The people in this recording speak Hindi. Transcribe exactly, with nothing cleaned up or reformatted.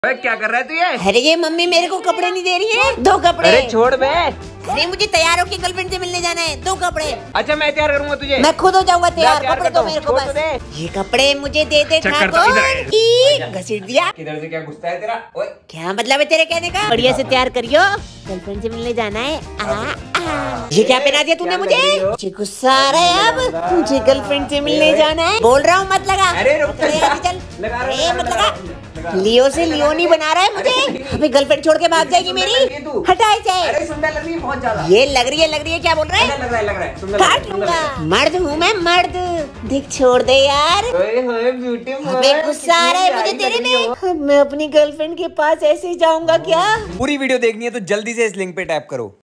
क्या कर रहा है तू ये? अरे ये मम्मी मेरे को कपड़े नहीं दे रही है, दो कपड़े। अरे छोड़ बे। अरे मुझे तैयार होके गर्लफ्रेंड से मिलने जाना है, दो कपड़े। अच्छा मैं तैयार करूंगा तुझे। मैं खुद हो जाऊंगा तैयार, कपड़े तो मेरे को छोड़ बस। तो दे। ये कपड़े मुझे दे दे चक्कर तो ठाकुर। इधर। ई, घसीट दिया। किधर से क्या गुस्सा है तेरा? ओए क्या मतलब है तेरे कहने का? बढ़िया से तैयार करियो, गर्लफ्रेंड से मिलने जाना है। आ, आ। ये क्या पहना दिया तूने मुझे? मुझे गुस्सा आ रहा है अब। मुझे गर्लफ्रेंड से मिलने जाना है। बोल रहा हूँ मत लगा। अरे रुक चल अरे मत लगा। लियो से लियोनी बना रहा है मुझे। अभी गर्लफ्रेंड छोड़ के भाग जाएगी मेरी। हटाए जाए। अरे सुंदर लग रही है बहुत ज्यादा। ये लग रही है लग रही है क्या बोल रहा है? लग रहा है लग रहा है सुंदर काट लूंगा। मर्द हूँ मैं मर्द। देख छोड़ दे यार। ओए होए ब्यूटीफुल। अबे गुस्सा आ रहा है मुझे तेरे में। अब मैं अपनी गर्लफ्रेंड के पास ऐसे ही जाऊंगा क्या? पूरी वीडियो देखनी है तो जल्दी से इस लिंक पे टैप करो।